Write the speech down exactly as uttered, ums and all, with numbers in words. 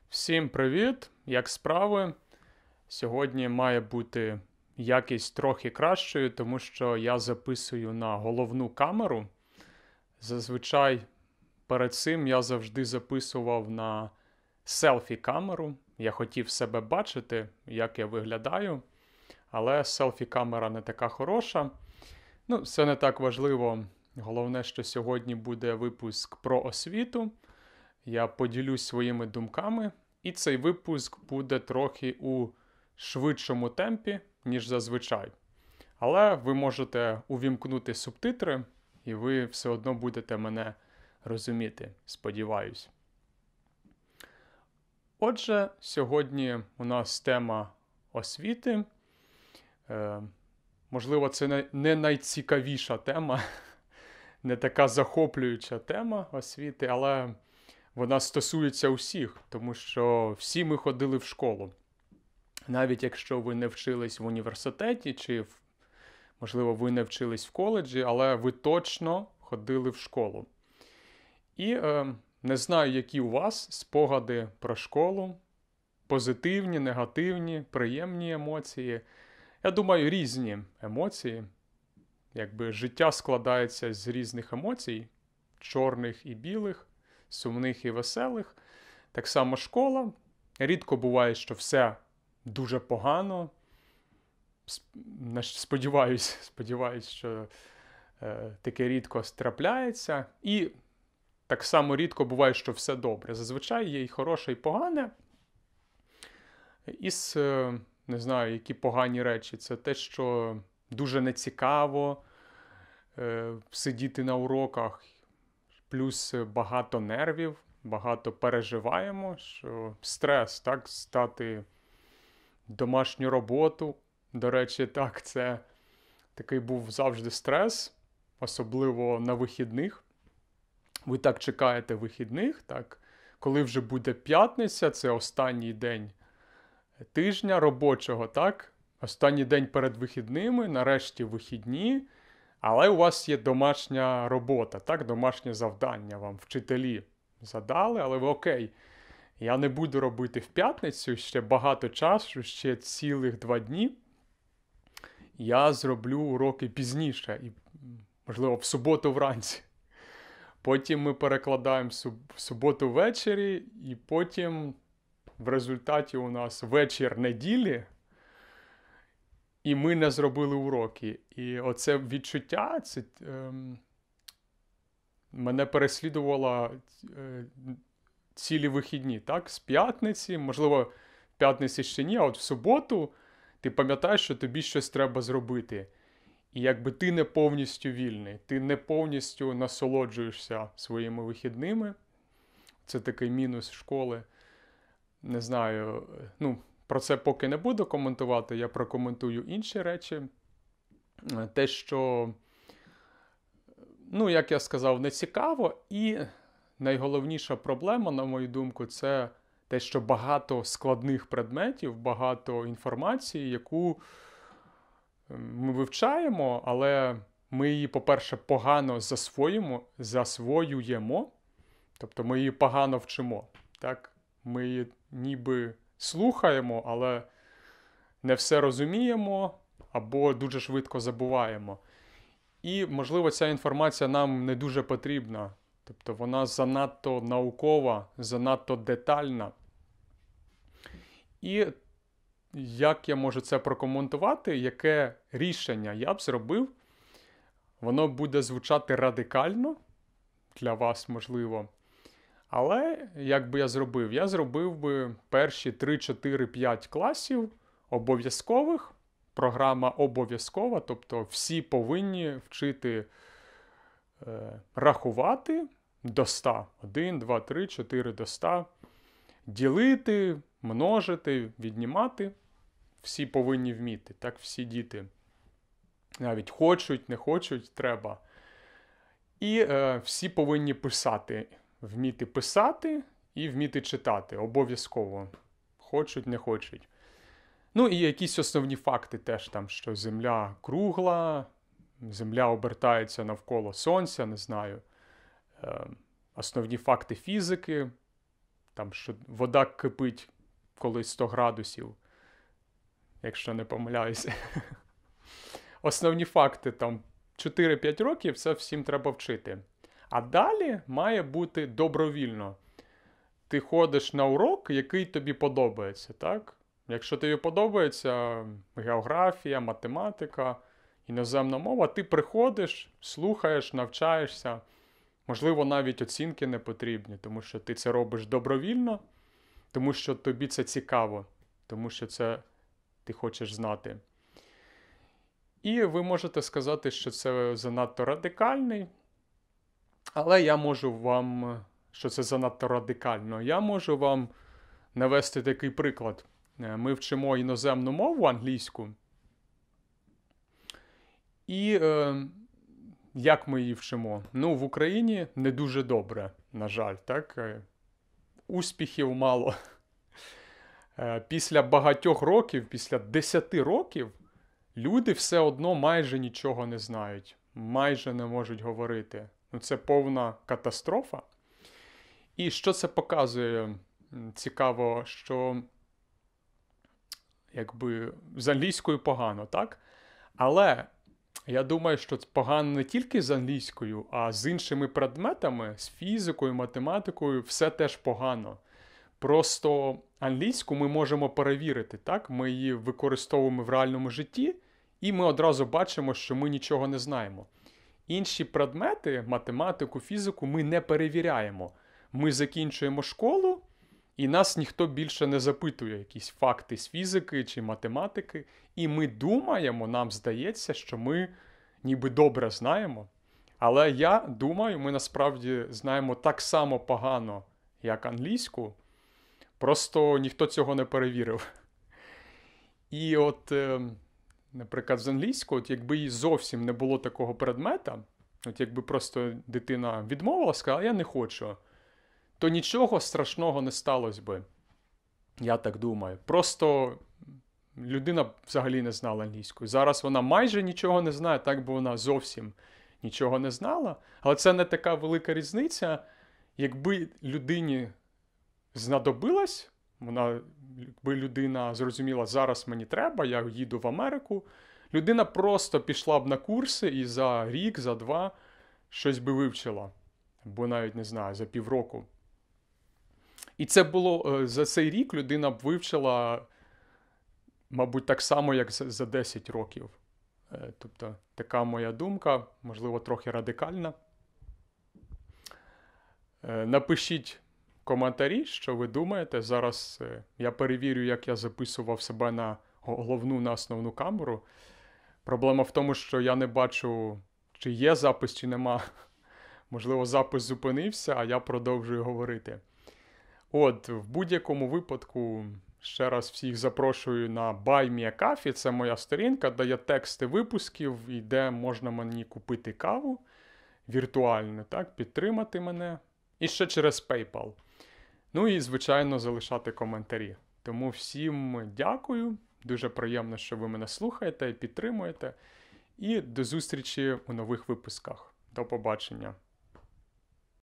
Всім привіт! Як справи? Сьогодні має бути якість трохи кращою, тому що я записую на головну камеру. Зазвичай перед цим я завжди записував на селфі-камеру. Я хотів себе бачити, як я виглядаю, але селфі-камера не така хороша. Ну, це не так важливо. Головне, що сьогодні буде випуск про освіту. Я поділюсь своїми думками. І цей випуск буде трохи у швидшому темпі, ніж зазвичай. Але ви можете увімкнути субтитри, і ви все одно будете мене розуміти, сподіваюсь. Отже, сьогодні у нас тема освіти. Е, можливо, це не найцікавіша тема, не така захоплююча тема освіти, але вона стосується усіх, тому що всі ми ходили в школу. Навіть якщо ви не вчились в університеті, чи, можливо, ви не вчились в коледжі, але ви точно ходили в школу. І е, не знаю, які у вас спогади про школу, позитивні, негативні, приємні емоції. Я думаю, різні емоції. Якби життя складається з різних емоцій, чорних і білих, сумних і веселих. Так само школа. Рідко буває, що все дуже погано. Сподіваюсь, сподіваюсь, що е, таке рідко трапляється. І так само рідко буває, що все добре. Зазвичай є і хороше, і погане. Із, е, не знаю, які погані речі. Це те, що дуже нецікаво е, сидіти на уроках. Плюс багато нервів, багато переживаємо, що стрес, так, стати домашню роботу. До речі, так, це такий був завжди стрес, особливо на вихідних. Ви так чекаєте вихідних, так, коли вже буде п'ятниця, це останній день тижня робочого, так, останній день перед вихідними, нарешті вихідні. Але у вас є домашня робота, так, домашнє завдання вам вчителі задали, але ви окей, я не буду робити в п'ятницю, ще багато часу, ще цілих два дні. Я зроблю уроки пізніше, і, можливо, в суботу вранці. Потім ми перекладаємо в суботу ввечері, і потім в результаті у нас вечір неділі, і ми не зробили уроки. І оце відчуття, це, е, мене переслідувало е, цілі вихідні, так? З п'ятниці, можливо, в п'ятниці ще ні, а от в суботу ти пам'ятаєш, що тобі щось треба зробити. І якби ти не повністю вільний, ти не повністю насолоджуєшся своїми вихідними. Це такий мінус школи. Не знаю, ну, про це поки не буду коментувати, я прокоментую інші речі. Те, що, ну, як я сказав, не цікаво. І найголовніша проблема, на мою думку, це те, що багато складних предметів, багато інформації, яку ми вивчаємо, але ми її, по-перше, погано засвоїмо, засвоюємо. Тобто ми її погано вчимо. Так? Ми її ніби слухаємо, але не все розуміємо або дуже швидко забуваємо. І, можливо, ця інформація нам не дуже потрібна. Тобто вона занадто наукова, занадто детальна. І як я можу це прокоментувати, яке рішення я б зробив, воно буде звучати радикально для вас, можливо. Але як би я зробив? Я зробив би перші три, чотири, п'ять класів обов'язкових. Програма обов'язкова, тобто всі повинні вчити е, рахувати до ста. один, два, три, чотири до ста. Ділити, множити, віднімати. Всі повинні вміти. Так, всі діти. Навіть хочуть, не хочуть, треба. І е, всі повинні писати. Вміти писати і вміти читати. Обов'язково. Хочуть, не хочуть. Ну і якісь основні факти теж там, що Земля кругла, Земля обертається навколо Сонця, не знаю. Е, основні факти фізики. там, що вода кипить коли сто градусів, якщо не помиляюся. Основні факти, там, чотири-п'ять років, це всім треба вчити. А далі має бути добровільно. Ти ходиш на урок, який тобі подобається, так? Якщо тобі подобається географія, математика, іноземна мова, ти приходиш, слухаєш, навчаєшся. Можливо, навіть оцінки не потрібні, тому що ти це робиш добровільно, тому що тобі це цікаво, тому що це ти хочеш знати. І ви можете сказати, що це занадто радикальний, але я можу вам, що це занадто радикально, я можу вам навести такий приклад. Ми вчимо іноземну мову, англійську, і е, як ми її вчимо? Ну, в Україні не дуже добре, на жаль, так? Успіхів мало. Після багатьох років, після десяти років, люди все одно майже нічого не знають, майже не можуть говорити. Ну, це повна катастрофа. І що це показує? Цікаво, що якби з англійською погано, так? Але я думаю, що це погано не тільки з англійською, а з іншими предметами, з фізикою, математикою, все теж погано. Просто англійську ми можемо перевірити, так? Ми її використовуємо в реальному житті, і ми одразу бачимо, що ми нічого не знаємо. Інші предмети, математику, фізику, ми не перевіряємо. Ми закінчуємо школу, і нас ніхто більше не запитує якісь факти з фізики чи математики. І ми думаємо, нам здається, що ми ніби добре знаємо. Але я думаю, ми насправді знаємо так само погано, як англійську. Просто ніхто цього не перевірив. І от, наприклад, з англійською, от якби їй зовсім не було такого предмета, от якби просто дитина відмовила, сказала, я не хочу, то нічого страшного не сталося би. Я так думаю. Просто людина взагалі не знала англійської. Зараз вона майже нічого не знає, так би вона зовсім нічого не знала. Але це не така велика різниця. Якби людині знадобилась, вона, якби людина зрозуміла, зараз мені треба, я їду в Америку, людина просто пішла б на курси і за рік, за два щось би вивчила. Або навіть, не знаю, за півроку. І це було, за цей рік людина б вивчила, мабуть, так само, як за десять років. Тобто, така моя думка, можливо, трохи радикальна. Напишіть коментарі, що ви думаєте. Зараз я перевірю, як я записував себе на головну, на основну камеру. Проблема в тому, що я не бачу, чи є запис, чи нема. Можливо, запис зупинився, а я продовжую говорити. От, в будь-якому випадку, ще раз всіх запрошую на Buy Me a Coffee. Це моя сторінка, де є тексти випусків, і де можна мені купити каву віртуально, так, підтримати мене. І ще через PayPal. Ну і, звичайно, залишати коментарі. Тому всім дякую. Дуже приємно, що ви мене слухаєте і підтримуєте. І до зустрічі у нових випусках. До побачення.